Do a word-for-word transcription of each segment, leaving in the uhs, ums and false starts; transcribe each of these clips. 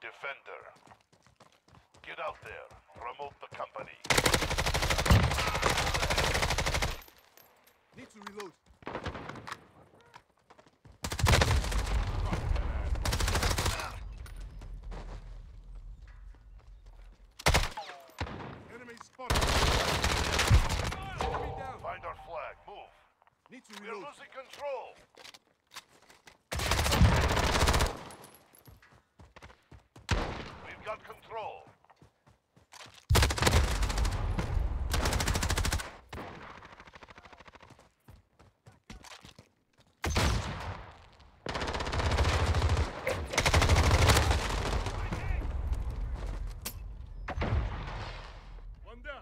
defender. Get out there. Promote the company. Need to reload. Enemy spotted. Enemy down. Find our flag. Move. Need to We're reload. losing control. We've got control. One down.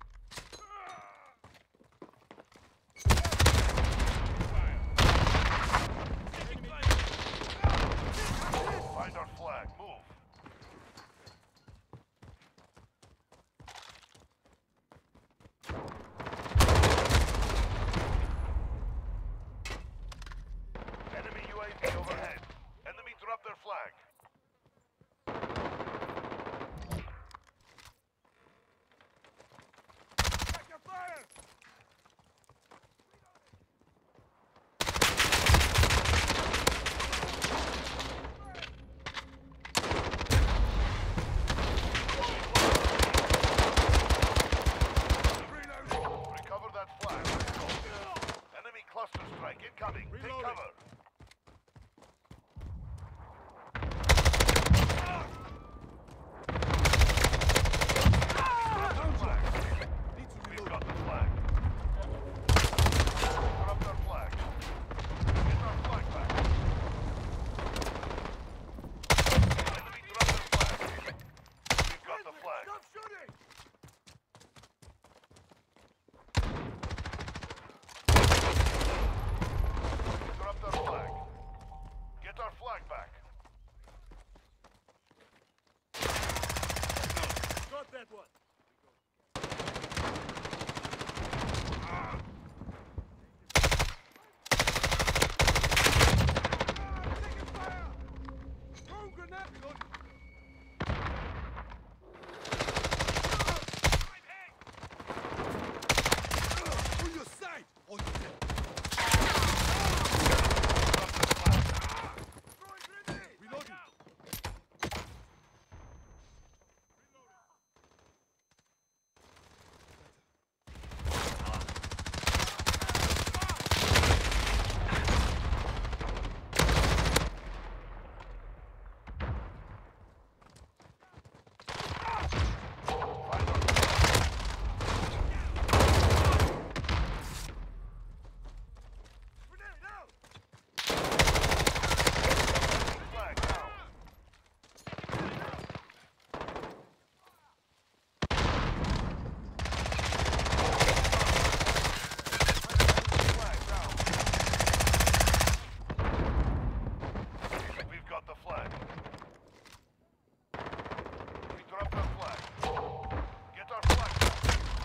Find our flag. Move. Enemy U A V overhead. Enemy drop their flag. Back your fire! Recover that flag. Enemy cluster strike incoming. Take Reloading. cover. Need to We've reload. got the flag. Drop their flag. Get our flag back. Enemy drop their flag. We've got the flag. Stop shooting! Drop their flag. Get our flag back. Got that one. Taking fire! Throw grenade! Reloading. On your side! On your side! Throwing grenade! Reloading. Grenade out! Flag down. Flag down. We've got the flag. We dropped our flag. Get our flag back.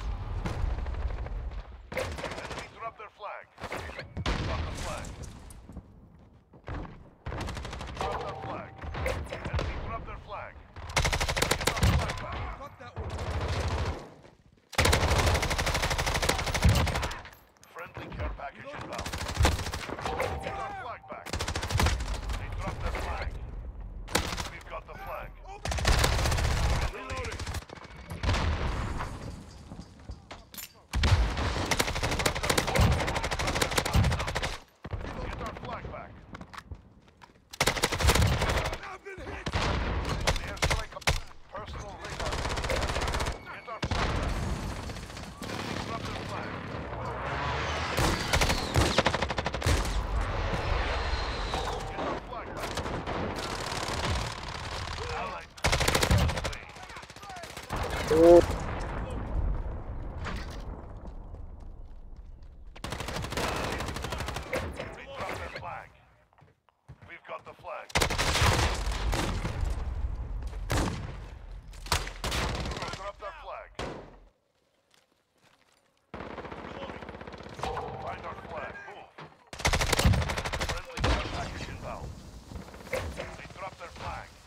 Enemy drop their flag. Drop the flag. Drop their flag. Enemy drop their flag. Get our flag back. Got that one. Friendly care package inbound. Get our flag back. They dropped their flag. We've got the flag. Reloading. Get our flag back. I've been hit! Airstrike. Personal radar. Get our flag back. Drop their flag. Get our flag back. Allied. They dropped their flag. We've got the flag. Drop their flag. Find our flag. Move. Friendly care package inbound. They dropped their flag.